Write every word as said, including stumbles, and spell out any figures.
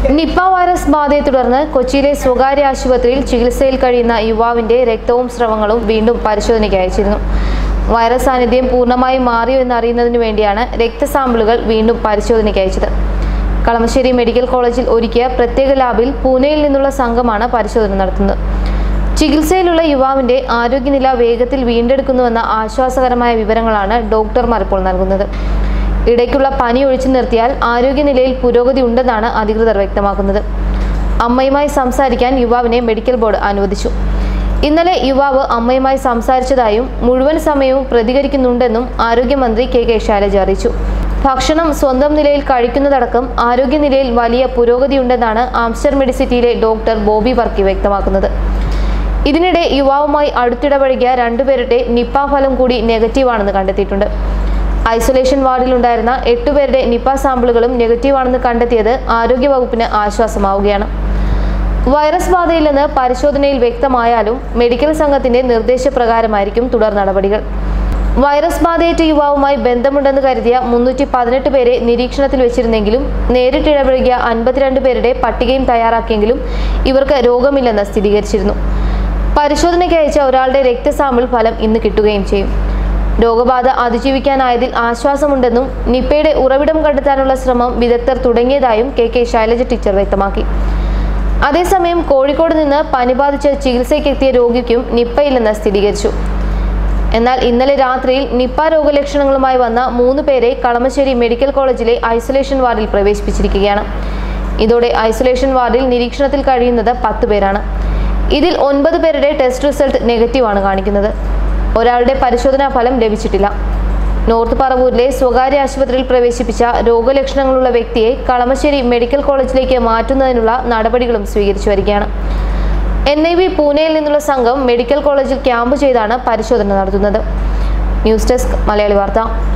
Nipah virus ബാധയെ തുടർന്ന് കൊച്ചിയിലെ സ്വകാര്യ ആശുപത്രിയിൽ ചികിത്സയിൽ കഴിയുന്ന യുവാവിന്റെ രക്തവും സ്രവങ്ങളും വീണ്ടും പരിശോധനയ്ക്ക് അയച്ചിരുന്നു. വൈറസ് സാന്നിധ്യം പൂർണ്ണമായും മാറിയോ എന്നറിയുന്നതിനു വേണ്ടിയാണ് രക്തസാമ്പിളുകൾ വീണ്ടും പരിശോധനയ്ക്ക് അയച്ചത്. കളമശ്ശേരി മെഡിക്കൽ കോളേജിൽ ഒരുക്കിയ പ്രത്യേക ലാബിൽ പൂനെയിൽ നിന്നുള്ള സംഘമാണ് പരിശോധന നടത്തുന്നത്. ചികിത്സയിലുള്ള യുവാവിന്റെ ആരോഗ്യനില വേഗത്തിൽ വീണ്ടെടുക്കുന്നുവെന്ന ആശ്വാസകരമായ വിവരങ്ങളാണ് ഡോക്ടർമാർ ഇപ്പോൾ നൽകുന്നത്. ഇടയ്ക്കുള്ള പനി ഒഴിച്ചു നിർത്തിയാൽ ആരോഗ്യനിലയിൽ പുരോഗതി ഉണ്ടെന്നാണ് അധികൃതർ വ്യക്തമാക്കുന്നത്. അമ്മയുമായി സംസാരിക്കാൻ യുവാവിനെ മെഡിക്കൽ ബോർഡ് അനുവദിച്ചു. ഇന്നലെ യുവാവ് അമ്മയുമായി സംസാരിച്ചതായും മുഴുവൻ സമയവും പ്രതികരിക്കുന്നുണ്ടെന്നും ആരോഗ്യമന്ത്രി കെ കെ ശൈലജ അറിയിച്ചു. ഭക്ഷണം സ്വന്തം നിലയിൽ കഴിക്കുന്നതടക്കം ആരോഗ്യനിലയിൽ വലിയ പുരോഗതിയുണ്ടെന്നാണ് ആംസ്റ്റർ മെഡിസിറ്റിയിലെ ഡോക്ടർ ബോബി വർക്കി വ്യക്തമാക്കുന്നത്. ഇതിനിടെ യുവാവുമായി അടുത്തിടപഴകിയ രണ്ടുപേരുടെ നിപ്പ ഫലം കൂടി നെഗറ്റീവാണെന്ന് കണ്ടെത്തിയിട്ടുണ്ട്. ഐസൊലേഷൻ വാർഡിലുണ്ടായിരുന്ന എട്ടുപേരുടെ നിപ്പ സാമ്പിളുകളും നെഗറ്റീവാണെന്ന് കണ്ടെത്തിയത് ആരോഗ്യവകുപ്പിന് ആശ്വാസമാവുകയാണ്. വൈറസ് ബാധയില്ലെന്ന് പരിശോധനയിൽ വ്യക്തമായാലും മെഡിക്കൽ സംഘത്തിന്റെ നിർദ്ദേശപ്രകാരമായിരിക്കും തുടർ നടപടികൾ. വൈറസ് ബാധയേറ്റ യുവാവുമായി ബന്ധമുണ്ടെന്ന് കരുതിയ മുന്നൂറ്റി പതിനെട്ട് പേരെ നിരീക്ഷണത്തിൽ വെച്ചിരുന്നെങ്കിലും നേരിട്ടിടപഴകിയ അൻപത്തിരണ്ട് പേരുടെ പട്ടികയും തയ്യാറാക്കിയെങ്കിലും ഇവർക്ക് രോഗമില്ലെന്ന് സ്ഥിരീകരിച്ചിരുന്നു. പരിശോധനയ്ക്ക് അയച്ച ഒരാളുടെ രക്തസാമ്പിൾ ഫലം ഇന്ന് കിട്ടുകയും ചെയ്യും. രോഗബാധ അതിജീവിക്കാനായതിൽ ആശ്വാസമുണ്ടെന്നും നിപ്പയുടെ ഉറവിടം കണ്ടെത്താനുള്ള ശ്രമം വിദഗ്ധർ തുടങ്ങിയതായും കെ കെ ശൈലജ ടീച്ചർ വ്യക്തമാക്കി. അതേസമയം കോഴിക്കോട് നിന്ന് പനി ബാധിച്ച് ചികിത്സയ്ക്കെത്തിയ രോഗിക്കും നിപ്പയില്ലെന്ന് സ്ഥിരീകരിച്ചു. എന്നാൽ ഇന്നലെ രാത്രിയിൽ നിപ്പ രോഗലക്ഷണങ്ങളുമായി വന്ന മൂന്ന് പേരെ കളമശ്ശേരി മെഡിക്കൽ കോളേജിലെ ഐസൊലേഷൻ വാർഡിൽ പ്രവേശിപ്പിച്ചിരിക്കുകയാണ്. ഇതോടെ ഐസൊലേഷൻ വാർഡിൽ നിരീക്ഷണത്തിൽ കഴിയുന്നത് പത്ത് പേരാണ്. ഇതിൽ ഒൻപത് പേരുടെ ടെസ്റ്റ് റിസൾട്ട് നെഗറ്റീവാണ് കാണിക്കുന്നത്. ഒരാളുടെ പരിശോധനാ ഫലം ലഭിച്ചിട്ടില്ല. നോർത്ത് പറവൂരിലെ സ്വകാര്യ ആശുപത്രിയിൽ പ്രവേശിപ്പിച്ച രോഗലക്ഷണങ്ങളുള്ള വ്യക്തിയെ കളമശ്ശേരി മെഡിക്കൽ കോളേജിലേക്ക് മാറ്റുന്നതിനുള്ള നടപടികളും സ്വീകരിച്ചു വരികയാണ്. എൻ ഐ വി പൂനെയിൽ നിന്നുള്ള സംഘം മെഡിക്കൽ കോളേജിൽ ക്യാമ്പ് ചെയ്താണ് പരിശോധന നടത്തുന്നത്. ന്യൂസ് ഡെസ്ക് മലയാളി വാർത്ത.